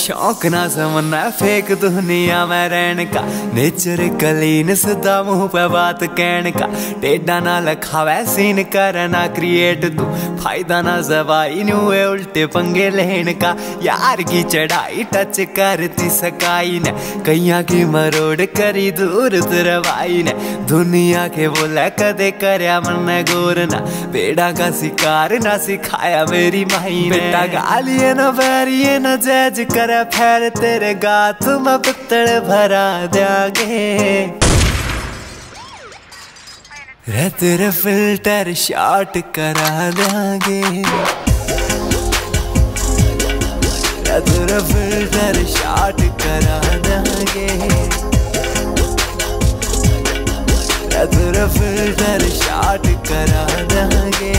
शौक ना समझना फेक दुनिया में रहने का, नेचर क्लीन सदा मुंह पे बात कहने का, टेढ़ा ना लखावे सीन करना क्रिएट तू, फायदा ना जबाई नुए उल्टे पंगे लेने का, यार की चढ़ाई टच करती सकाई ने, कैया की मरोड़ करी दूर तरवाई ने, दुनिया के बोला कदे करया मन गोर ना, बेड़ा का शिकार ना सिखाया मेरी माई ने, बेटा गालिए न बैरिए न जज करे फिर तेरे गात में पित्तल भरा देंगे, रे तेरे फिल्टर शॉट करा देंगे, रे तेरे फिल्टर शॉट करा देंगे, रे तेरे फिल्टर शॉट करा देंगे।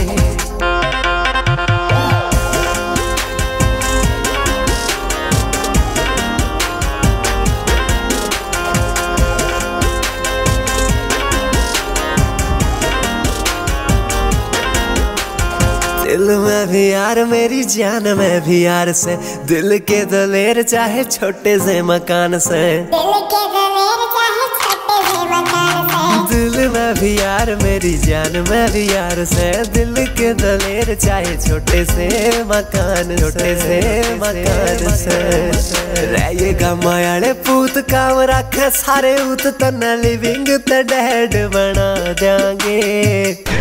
दिल में भी यार मेरी जान में भी यार से, दिल के दलेर चाहे छोटे से मकान से, दिल के दलेर चाहे छोटे से मकान से, दिल में भी यार मेरी जान में भी यार से, दिल के दलेर चाहे छोटे से मकान से, रहेगा मायाले पूत काम रखे सारे उत तना लिविंग ते डेड बना देंगे,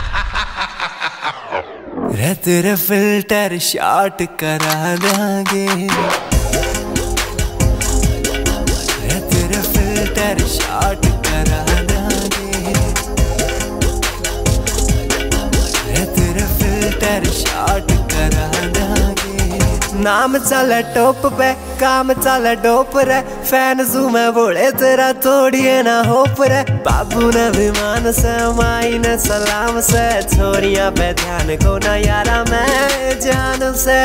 रे तेरे फिल्टर शॉट करा देंगे, रे तेरे फिल्टर शॉट करा देंगे, रे तेरे फिल्टर शॉट करा देंगे। नाम चले टॉप पे काम चले डोप रे, फैन जू में बोले तेरा तोड़िए ना होप रे, बाबू ने विमान से माई ने सलाम से, छोरिया पे ध्यान को ना यारा मैं जान से,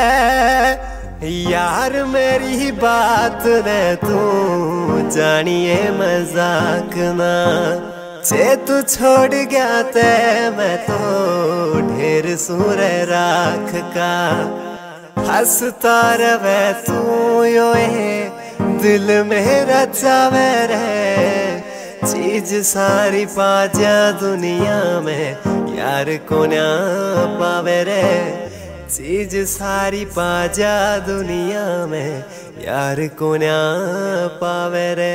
यार मेरी बात ने तू जानिए मजाक ना, जे तू छोड़ गया ते मैं तो ढेर सूर राख का, हंसता रवे तू योए दिल मेरा चावे रे, चीज सारी पाजा दुनिया में यार को ना पावे रे, चीज सारी पाजा दुनिया में यार को ना पावे रे।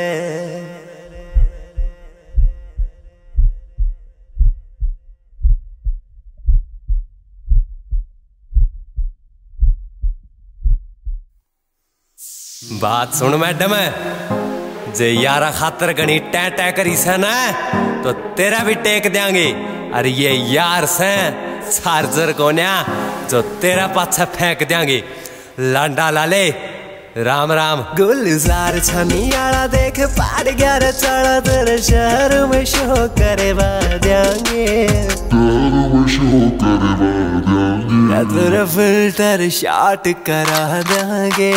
बात सुन मैडम, जे यारा खातर गणी टै टै करी से ना तो तेरा भी टेक देंगे, अरे ये यार से चार्जर को ना जो तेरा पाछा फेंक देंगे, लांडा लाले राम राम। गुलजार छानी आला देख पाड़ गया रे चढ़ा तेरे शहर में शो करे देंगे, तेरा फिल्टर शॉट करा देंगे,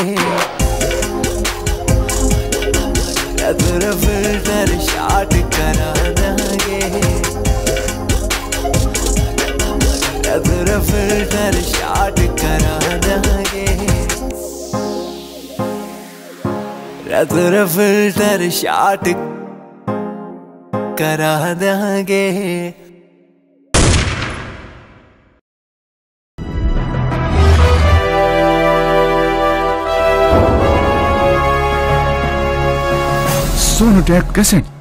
तेरा फिल्टर शॉट करा देंगे, तेरा फिल्टर शॉट करा देंगे, तेरा फिल्टर शॉट करा देंगे। सोनोटेक कैसेट